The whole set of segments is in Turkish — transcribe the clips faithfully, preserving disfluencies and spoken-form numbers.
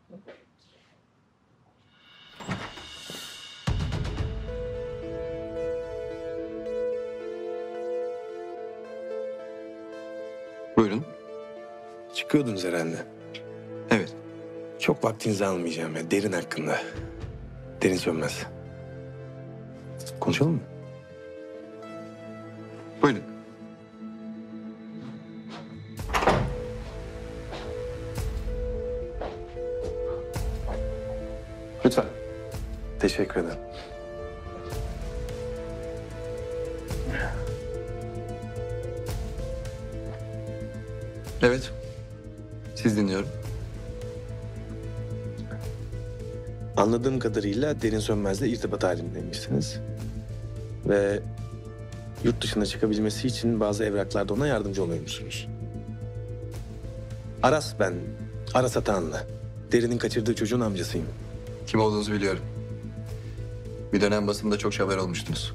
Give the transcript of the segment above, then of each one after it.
Buyurun. Çıkıyordunuz herhalde. Evet. Çok vaktinizi almayacağım ya. Derin hakkında. Derin Sönmez. Konuşalım mı? Buyurun. Lütfen. Teşekkür ederim. Evet. Siz dinliyorum. Anladığım kadarıyla Derin Sönmez'le irtibat halindeymişsiniz. Ve yurt dışına çıkabilmesi için bazı evraklarda ona yardımcı oluyormuşsunuz. Aras ben. Aras Atahanlı. Derin'in kaçırdığı çocuğun amcasıyım. Kim olduğunuzu biliyorum. Bir dönem basında çok haber olmuştunuz.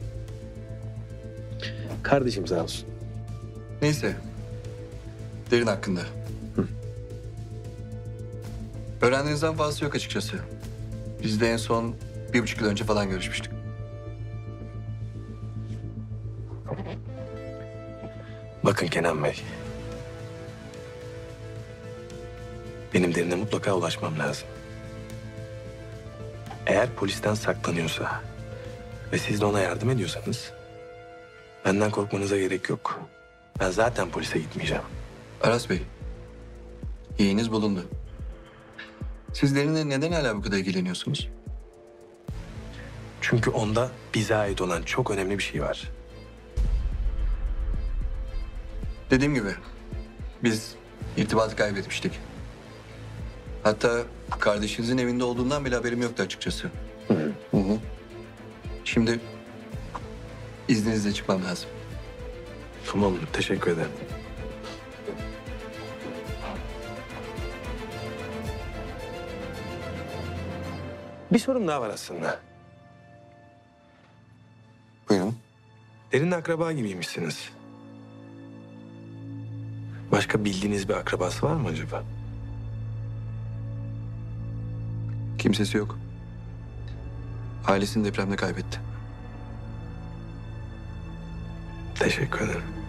Kardeşim sağ olsun. Neyse. Derin hakkında. Öğrendiğinizden fazlası yok açıkçası. Biz de en son bir buçuk yıl önce falan görüşmüştük. Bakın Kenan Bey. Benim Derin'e mutlaka ulaşmam lazım. Eğer polisten saklanıyorsa ve siz de ona yardım ediyorsanız benden korkmanıza gerek yok. Ben zaten polise gitmeyeceğim. Aras Bey, yeğeniz bulundu. Siz Derin'le neden hala bu kadar ilgileniyorsunuz? Çünkü onda bize ait olan çok önemli bir şey var. Dediğim gibi biz irtibatı kaybetmiştik. Hatta kardeşinizin evinde olduğundan bile haberim yoktu açıkçası. Hı. Hı hı. Şimdi izninizle çıkmam lazım. Tamamdır, teşekkür ederim. Bir sorum daha var aslında. Buyurun. Derin'le akraba gibiymişsiniz. Başka bildiğiniz bir akrabası var mı acaba? Kimsesi yok. Ailesini depremde kaybetti. Teşekkür ederim.